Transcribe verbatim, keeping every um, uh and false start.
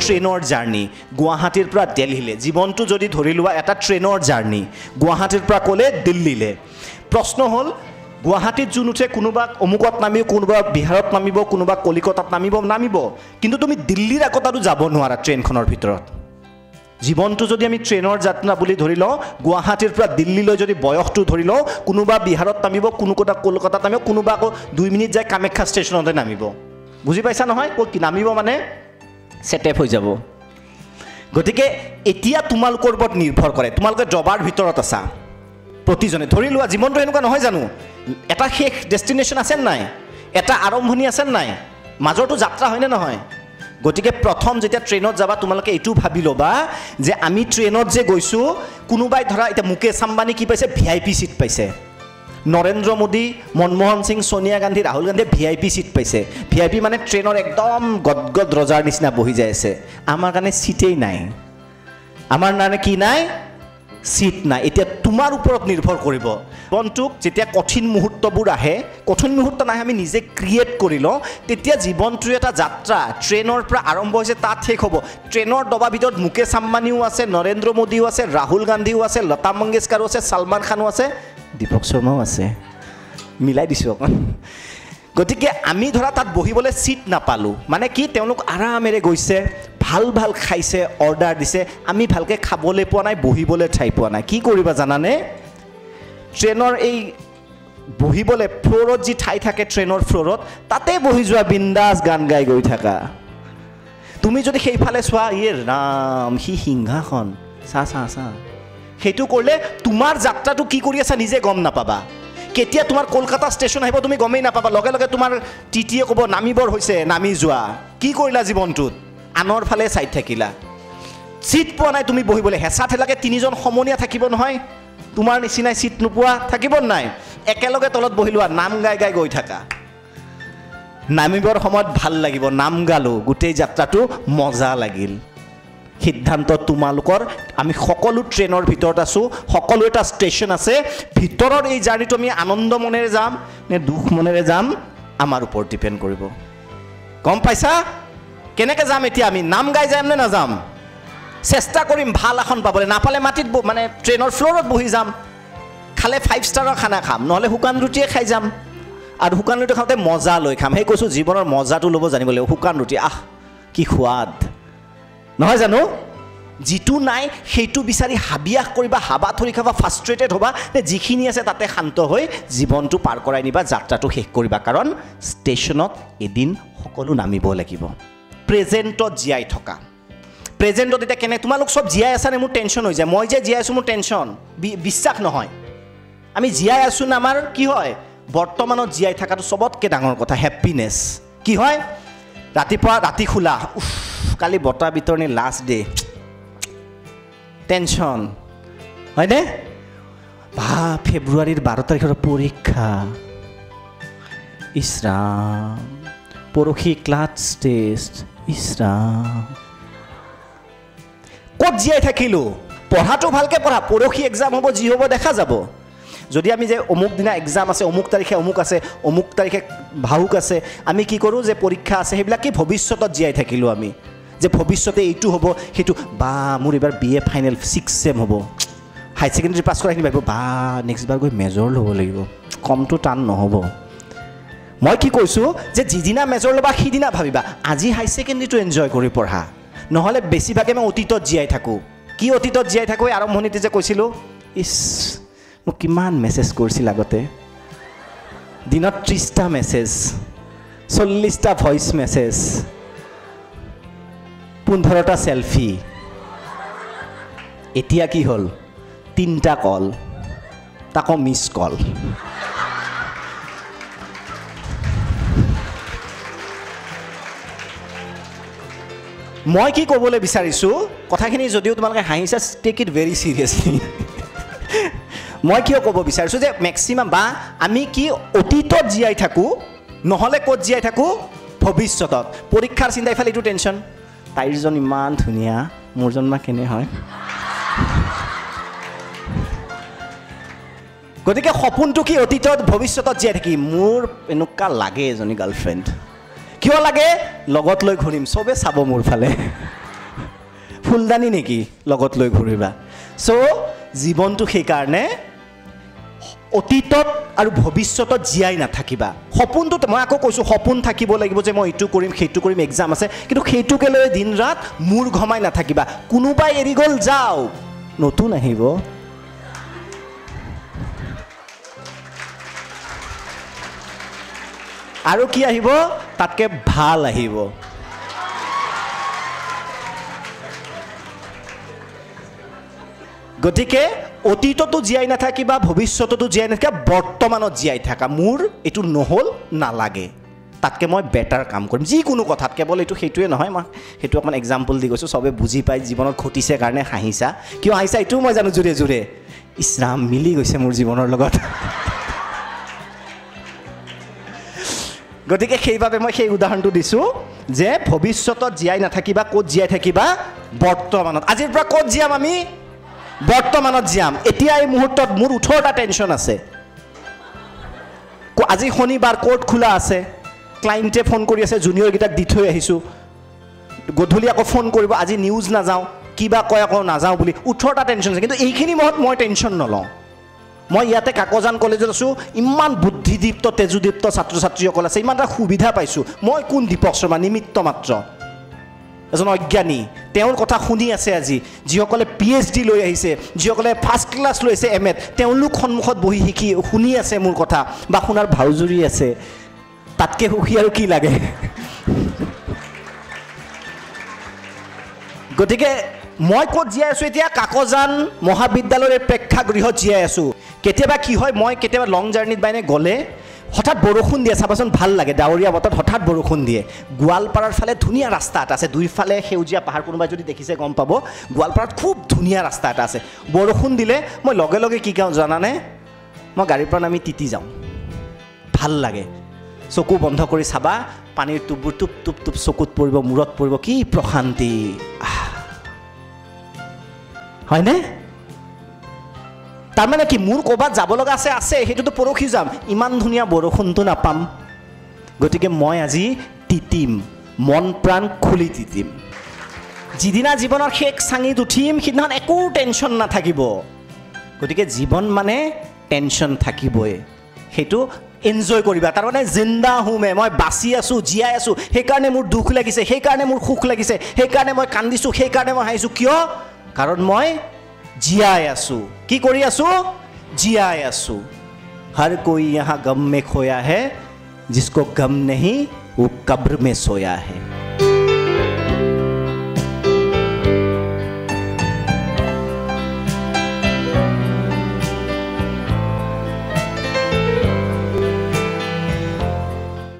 ট্ৰেইনৰ জাৰ্নি গুৱাহাটীৰ পৰা দিল্লীলৈ জীৱনটো যদি ধৰি লোৱা এটা ট্ৰেইনৰ জাৰ্নি গুৱাহাটীৰ পৰা ক'লে দিল্লীলৈ প্ৰশ্ন হ'ল গুৱাহাটীত যোন উঠে কোনোবা অমুকত নামিব কোনোবা বিহাৰত নামিব কোনোবা কলিকতাত নামিব নামিব কিন্তু তুমি দিল্লীৰ আগত আৰু যাব নোৱাৰা ট্ৰেইনখনৰ ভিতৰত জীৱনটো যদি আমি ট্ৰেইনৰ যাত্ৰা বুলি ধৰি লওঁ গুৱাহাটীৰ পৰা দিল্লীলৈ যদি বয়সটো ধৰি লওঁ কোনোবা বিহাৰত নামিব কোনোবা কলকাতাত নামিব কোনোবা আকৌ দুই মিনিট যায় কামাখ্যা ষ্টেচনতে নামিব বুজি পাইছা নহয় ক'ত নামিব মানে সেটআপ হৈ যাব গতিকে এতিয়া তোমালোকৰ ওপৰত নিৰ্ভৰ কৰে তোমালোকে জবাৰ ভিতৰত আছা প্ৰতিজনে ধৰি লোৱা জীৱনটো এনেকুৱা নহয় জানো এটা শেষ ডেষ্টিনেশ্যন আছে নাই এটা আৰম্ভণি আছে নাই মাজৰটো যাত্ৰা হয়নে নহয় গতিকে প্ৰথম যেতিয়া ট্ৰেইনত যাবা তোমালোকে এইটো ভাবি ল'বা যে আমি ট্ৰেইনত যে গৈছো কোনোবাই ধৰা এটা মুকেশ আম্বানী কি পাইছে ভিআইপি সিট পাইছে নৰেন্দ্ৰ মোদী মনমোহন সিং সোনিয়া গান্ধী ৰাহুল গান্ধী ভিআইপি সিট পাইছে ভিআইপি মানে ট্ৰেইনৰ একদম গদগদ ৰজাৰ নিচিনা বহি যায় আছে আমাৰ কাৰণে সিটেই নাই আমাৰ কাৰণে কি নাই সিট নাই এতিয়া তোমাৰ ওপৰত নিৰ্ভৰ কৰিব বন্তুক যেতিয়া কঠিন মুহূৰ্তবোৰ আহে কঠিন মুহূৰ্ত নাই আমি নিজে ক্ৰিয়েট কৰি লওঁ তেতিয়া জীৱনটো এটা যাত্ৰা ট্ৰেইনৰ পৰা আৰম্ভ হৈছে তাত শেষ হ'ব ট্ৰেইনৰ ডবা ভিতৰত মুকেশ আম্বানীও আছে নৰেন্দ্ৰ মোদীও আছে ৰাহুল গান্ধীও আছে লতা মংগেশকাৰো আছে সলমান খানো আছে দীপক শৰ্মাও আছে মিলাই দিছোঁ অকণ গতিকে আমি ধৰা তাত বহিবলৈ সিট নাপালোঁ মানে কি তেওঁলোক আৰামেৰে গৈছে ভাল ভাল খাইছে অৰ্ডাৰ দিছে আমি ভালকৈ খাবলৈ পোৱা নাই বহিবলৈ ঠাই পোৱা নাই কি কৰিবা জানানে ট্ৰেইনৰ এই বহিবলৈ ফ্ল'ৰত যি ঠাই থাকে ট্ৰেইনৰ ফ্ল'ৰত তাতে বহি যোৱা বিন্দাছ গান গাই গৈ থাকা তুমি যদি সেইফালে চোৱা ইয়ে ৰাম সি সিংহাসন চা চা চা সেইটো কৰিলে তোমাৰ যাত্ৰাটো কি কৰি আছা নিজে গম নাপাবা কেতিয়া তোমাৰ কলকাতা ষ্টেচন আহিব তুমি গমেই নাপাবা লগে লগে তোমাৰ টিটিয়ে ক'ব নামিবৰ হৈছে নামি যোৱা কি কৰিলা জীৱনটোত আনৰ ফালে চাই থাকিলা সিট পোৱা নাই তুমি বহিবলৈ হেঁচা ঠেলাকে তিনিজন সমনীয়া থাকিব নহয় তোমাৰ নিচিনাই সিট নোপোৱা থাকিব নাই একেলগে তলত বহি লোৱা নাম গাই গাই গৈ থাকা নামিবৰ সময়ত ভাল লাগিব নাম গালো গোটেই যাত্ৰাটো মজা লাগিল সিদ্ধান্ত তোমালোকৰ আমি সকলো ট্ৰেইনৰ ভিতৰত আছো সকলো এটা ষ্টেচন আছে ভিতৰৰ এই জাৰ্নিটো আমি আনন্দ মনেৰে যাম নে দুখ মনেৰে যাম আমাৰ ওপৰত ডিপেণ্ড কৰিব গম পাইছা কেনেকৈ যাম এতিয়া আমি নাম গাই যাম নে নাযাম চেষ্টা কৰিম ভাল এখন পাবলৈ নাপালে মাটিত মানে ট্ৰেইনৰ ফ্ল'ৰত বহি যাম খালে ফাইভ ষ্টাৰৰ খানা খাম নহ'লে শুকান ৰুটিয়ে খাই যাম আৰু শুকান ৰুটি খাওঁতে মজা লৈ খাম সেই কৈছোঁ জীৱনৰ মজাটো ল'ব জানিব লাগিব শুকান ৰুটি আহ কি সোৱাদ নহয় জানো যিটো নাই সেইটো বিচাৰি হাবিয়াস কৰিবা হাবা ধৰি খাবা ফ্ৰাষ্ট্ৰেটেড হ'বা নে যিখিনি আছে তাতে শান্ত হৈ জীৱনটো পাৰ কৰাই নিবা যাত্ৰাটো শেষ কৰিবা কাৰণ ষ্টেচনত এদিন সকলো নামিব লাগিব প্ৰেজেণ্টত জীয়াই থকা প্ৰেজেণ্টত এতিয়া কেনে তোমালোক চব জীয়াই আছানে মোৰ টেনশ্যন হৈ যায় মই যে জীয়াই আছোঁ মোৰ টেনশ্যন বিশ্বাস নহয় আমি জীয়াই আছোঁ না আমাৰ কি হয় বৰ্তমানত জীয়াই থকাটো চবতকৈ ডাঙৰ কথা হেপিনেছ কি হয় ৰাতিপুৱা ৰাতি খোলা উফ কালি বঁটা বিতৰণি লাষ্ট ডে টেনশ্যন হয়নে ভা ফেব্ৰুৱাৰীৰ বাৰ তাৰিখৰ পৰীক্ষা ইছৰাম পৰহি ক্লাছ টেষ্ট ইছৰাম ক'ত জীয়াই থাকিলোঁ পঢ়াটো ভালকৈ পঢ়া পৰহি এক্সাম হ'ব যি হ'ব দেখা যাব যদি আমি যে অমুক দিনা এক্সাম আছে অমুক তাৰিখে অমুক আছে অমুক তাৰিখে ভাউক আছে আমি কি কৰোঁ যে পৰীক্ষা আছে সেইবিলাক কি ভৱিষ্যতত জীয়াই থাকিলোঁ আমি যে ভৱিষ্যতে এইটো হ'ব সেইটো বা মোৰ এইবাৰ B A final six sem হ'ব হাই ছেকেণ্ডেৰী পাছ কৰা এইখিনি ভাবিব বা নেক্সট বাৰ গৈ মেজৰ ল'ব লাগিব কমটো টান নহ'ব মই কি কৈছোঁ যে যিদিনা মেজৰ ল'বা সিদিনা ভাবিবা আজি হাই ছেকেণ্ডেৰীটো এনজয় কৰি পঢ়া নহ'লে বেছিভাগে মই অতীতত জীয়াই থাকোঁ কি অতীতত জীয়াই থাকোঁ আৰম্ভণিতে যে কৈছিলোঁ ইছ মোক কিমান মেছেজ কৰিছিল আগতে দিনত ত্ৰিছটা মেছেজ চল্লিছটা ভইচ মেছেজ পোন্ধৰটা চেলফি এতিয়া কি হ'ল তিনিটা কল তাকো মিছ কল মই কি ক'বলৈ বিচাৰিছোঁ কথাখিনি যদিও তোমালোকে হাঁহিছা টেক ইট ভেৰি চিৰিয়াছলি মই কিয় ক'ব বিচাৰিছোঁ যে মেক্সিমাম বা আমি কি অতীতত জীয়াই থাকোঁ নহ'লে ক'ত জীয়াই থাকোঁ ভৱিষ্যতত পৰীক্ষাৰ চিন্তা ইফালে এইটো টেনশ্যন তাইৰজন ইমান ধুনীয়া মোৰজন বা কেনে হয় গতিকে সপোনটো কি অতীতত ভৱিষ্যতত জীয়াই থাকি মোৰ এনেকুৱা লাগে এজনী গাৰ্লফ্ৰেণ্ড কিয় লাগে লগত লৈ ঘূৰিম চবে চাব মোৰ ফালে ফুলদানি নেকি লগত লৈ ঘূৰিবা সো জীৱনটো সেই কাৰণে অতীতত আৰু ভৱিষ্যতত জিয়াই নাথাকিবা সপোনটো মই আকৌ কৈছোঁ সপোন থাকিব লাগিব যে মই এইটো কৰিম সেইটো কৰিম এক্সাম আছে কিন্তু সেইটোকে লৈ দিন ৰাত মূৰ ঘমাই নাথাকিবা কোনোবাই এৰি গ'ল যাও নতুন আহিব আৰু কি আহিব তাতকে ভাল আহিব গতিকে অতীততো জিয়াই নাথাকিবা ভৱিষ্যততো জিয়াই নাথাকিবা বৰ্তমানত জিয়াই থাকা মোৰ এইটো নহ'ল নালাগে তাতকে মই বেটাৰ কাম কৰিম যিকোনো কথাত কেৱল এইটো সেইটোৱে নহয় মই সেইটো অকণমান এক্সাম্পল দি গৈছোঁ চবে বুজি পাই জীৱনত ঘটিছে কাৰণে হাঁহিছা কিয় হাঁহিছা এইটোও মই জানো জোৰে জোৰে ইছৰাম মিলি গৈছে মোৰ জীৱনৰ লগত গতিকে সেইবাবে মই সেই উদাহৰণটো দিছোঁ যে ভৱিষ্যতত জিয়াই নাথাকিবা ক'ত জিয়াই থাকিবা বৰ্তমানত আজিৰ পৰা ক'ত জিয়াম আমি বৰ্তমানত জিয়াম এতিয়া এই মুহূৰ্তত মোৰ ওঠৰটা টেনশ্যন আছে আজি শনিবাৰ কোৰ্ট খোলা আছে ক্লায়েণ্টে ফোন কৰি আছে জুনিয়ৰকেইটাক দি থৈ আহিছোঁ গধূলি আকৌ ফোন কৰিব আজি নিউজ নাযাওঁ কিবা কয় আকৌ নাযাওঁ বুলি ওঠৰটা টেনশ্যন আছে কিন্তু এইখিনি মাহত মই টেনশ্যন নলওঁ মই ইয়াতে কাকজান কলেজত আছোঁ ইমান বুদ্ধিদীপ্ত তেজুদীপ্ত ছাত্ৰ ছাত্ৰীসকল আছে ইমান এটা সুবিধা পাইছোঁ মই কোন দীপক শৰ্মা নিমিত্ত মাত্ৰ এজন অজ্ঞানী তেওঁৰ কথা শুনি আছে আজি যিসকলে পি এইচ ডি লৈ আহিছে যিসকলে ফাৰ্ষ্ট ক্লাছ লৈ আছে এম এত তেওঁলোক সন্মুখত বহি শিকি শুনি আছে মোৰ কথা বা শুনাৰ ভাওজুৰি আছে তাতকৈ সুখী আৰু কি লাগে গতিকে মই ক'ত জীয়াই আছোঁ এতিয়া কাকজান মহাবিদ্যালয়ৰ প্ৰেক্ষাগৃহত জীয়াই আছোঁ কেতিয়াবা কি হয় মই কেতিয়াবা লং জাৰ্ণিত বাইনে গ'লে হঠাৎ বৰষুণ দিয়ে চাবাচোন ভাল লাগে ডাৱৰীয়া বতৰত হঠাৎ বৰষুণ দিয়ে গোৱালপাৰাৰ ফালে ধুনীয়া ৰাস্তা এটা আছে দুইফালে সেউজীয়া পাহাৰ কোনোবাই যদি দেখিছে গম পাব গোৱালপাৰাত খুব ধুনীয়া ৰাস্তা এটা আছে বৰষুণ দিলে মই লগে লগে কি কওঁ জানানে মই গাড়ীৰ পৰা নামি তিতি যাওঁ ভাল লাগে চকু বন্ধ কৰি চাবা পানীৰ টোপবোৰ টুপ টুপ টুপ চকুত পৰিব মূৰত পৰিব কি প্ৰশান্তি হয়নে তাৰমানে কি মোৰ ক'ৰবাত যাব লগা আছে আছে সেইটোতো পৰহি যাম ইমান ধুনীয়া বৰষুণটো নাপাম গতিকে মই আজি তিতিম মন প্ৰাণ খুলি তিতিম যিদিনা জীৱনৰ শেষ চাঙিত উঠিম সিদিনাখন একো টেনশ্যন নাথাকিব গতিকে জীৱন মানে টেনশ্যন থাকিবই সেইটো এনজয় কৰিবা তাৰমানে জিন্দা হুমে মই বাচি আছোঁ জীয়াই আছোঁ সেইকাৰণে মোৰ দুখ লাগিছে সেইকাৰণে মোৰ সুখ লাগিছে সেইকাৰণে মই কান্দিছোঁ সেইকাৰণে মই হাঁহিছোঁ কিয় কাৰণ মই জিয়াই আছোঁ কি কৰি আছোঁ জিয়াই আছোঁ हर कोई यहाँ गम में खोया है जिसको गम नहीं वो कब्र में सोया है